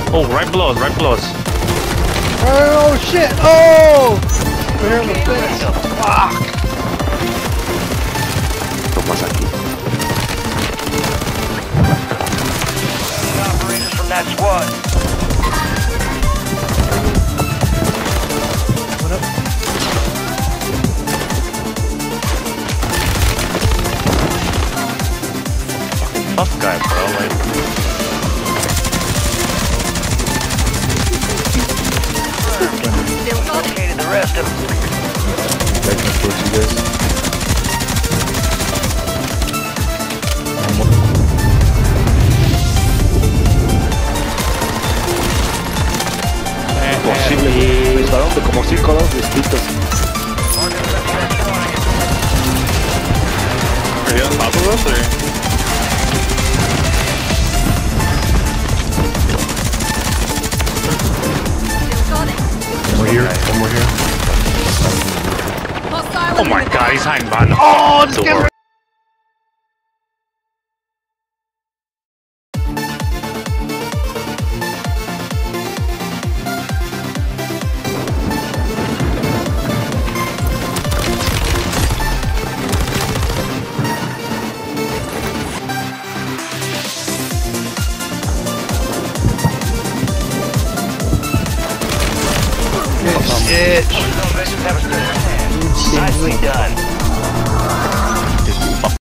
Oh, right below us, right below us. Oh shit! Oh! We're here in the fence. Fuck! Tomas aquí. Operators from that squad. What up? Tough guy, bro. Like, Located the rest of them. Back and forth, you guys. Posible. Me dispararon de como 5 lados distintos. are you on top of us, or? One more here. One more here. Oh my god, he's hiding behind the door. Shit! Nicely done.